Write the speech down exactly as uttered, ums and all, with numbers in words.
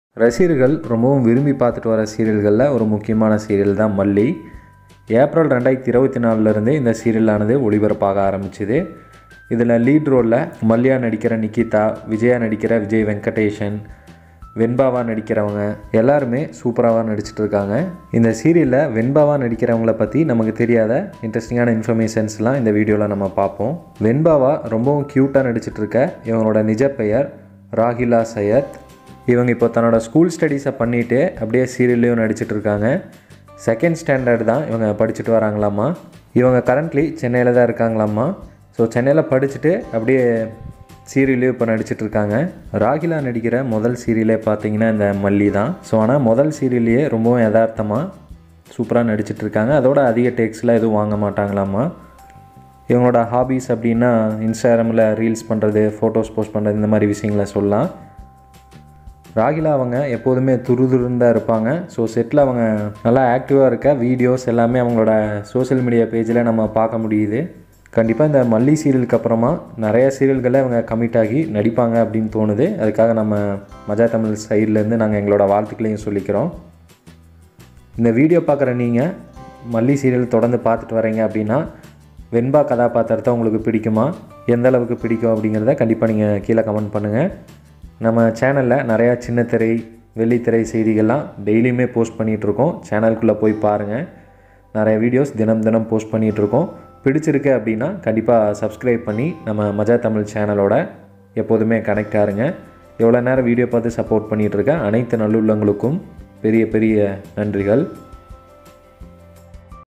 ரசிகர்கள் ரொம்பவும் விரும்பி பார்த்துட்டு வர சீரியல்களில் ஒரு முக்கியமான சீரியல் தான் மல்லி. ஏப்ரல் ரெண்டாயிரத்தி இருபத்தி நாலுலேருந்தே இந்த சீரியலானது ஒளிபரப்பாக ஆரம்பிச்சுது. இதில் லீட் ரோலில் மல்லியா நடிக்கிற நிக்கிதா, விஜயா நடிக்கிற விஜய் வெங்கடேஷன், வெண்பாவாக நடிக்கிறவங்க எல்லாருமே சூப்பராக நடிச்சிட்டு இருக்காங்க. இந்த சீரியலில் வெண்பாவாக நடிக்கிறவங்கள பற்றி நமக்கு தெரியாத இன்ட்ரெஸ்டிங்கான இன்ஃபர்மேஷன்ஸ்லாம் இந்த வீடியோவில் நம்ம பார்ப்போம். வெண்பாவா ரொம்பவும் க்யூட்டாக நடிச்சிட்டு இருக்க இவங்களோட நிஜ பெயர் ராஹிலா sayedh. இவங்க இப்போ தன்னோட ஸ்கூல் ஸ்டடீஸை பண்ணிவிட்டு அப்படியே சீரியல்லையும் நடிச்சிட்டு இருக்காங்க. செகண்ட் ஸ்டாண்டர்ட் தான் இவங்க படிச்சுட்டு வராங்களாம்மா. இவங்க கரண்ட்லி சென்னையில் தான் இருக்காங்களாம்மா. ஸோ சென்னையில் படிச்சுட்டு அப்படியே சீரியல்லையும் இப்போ நடிச்சிட்ருக்காங்க. ராகிலா நடிக்கிற முதல் சீரியலே பார்த்தீங்கன்னா இந்த மல்லி தான். ஸோ ஆனால் முதல் சீரியல்லையே ரொம்பவும் யதார்த்தமாக சூப்பராக நடிச்சிட்ருக்காங்க. அதோட அதிக டேக்ஸ்லாம் எதுவும் வாங்க மாட்டாங்களாம்மா. இவங்களோட ஹாபீஸ் அப்படின்னா இன்ஸ்டாகிராமில் ரீல்ஸ் பண்ணுறது, ஃபோட்டோஸ் போஸ்ட் பண்ணுறது, இந்த மாதிரி விஷயங்களை சொல்லலாம். ராகிலா அவங்க எப்போதுமே துருதுருன்னு தான் இருப்பாங்க. ஸோ செட்டில் அவங்க நல்லா ஆக்டிவாக இருக்க வீடியோஸ் எல்லாமே அவங்களோட சோஷியல் மீடியா பேஜில் நம்ம பார்க்க முடியுது. கண்டிப்பாக இந்த மல்லி சீரியலுக்கு அப்புறமா நிறைய சீரியல்களில் அவங்க கமிட் ஆகி நடிப்பாங்க அப்படின்னு தோணுது. அதுக்காக நம்ம மஜா தமிழ் சைட்லேருந்து நாங்கள் எங்களோட வாழ்த்துக்களையும் சொல்லிக்கிறோம். இந்த வீடியோ பார்க்குற நீங்கள் மல்லி சீரியல் தொடர்ந்து பார்த்துட்டு வரீங்க அப்படின்னா வெண்பா கதாபாத்திரத்தை உங்களுக்கு பிடிக்குமா, எந்த அளவுக்கு பிடிக்கும் அப்படிங்கிறத கண்டிப்பாக நீங்கள் கீழே கமெண்ட் பண்ணுங்கள். நம்ம சேனலில் நிறையா சின்ன திரை, வெள்ளித்திரை செய்திகள்லாம் டெய்லியுமே போஸ்ட் பண்ணிகிட்ருக்கோம். சேனலுக்குள்ளே போய் பாருங்கள். நிறைய வீடியோஸ் தினம் தினம் போஸ்ட் பண்ணிகிட்ருக்கோம். பிடிச்சிருக்கு அப்படின்னா கண்டிப்பாக சப்ஸ்கிரைப் பண்ணி நம்ம மஜா தமிழ் சேனலோட எப்போதுமே கனெக்ட் ஆகுங்க. எவ்வளோ நேரம் வீடியோ பார்த்து சப்போர்ட் பண்ணிகிட்ருக்க அனைத்து நல்லுள்ளங்களுக்கும் பெரிய பெரிய நன்றிகள்.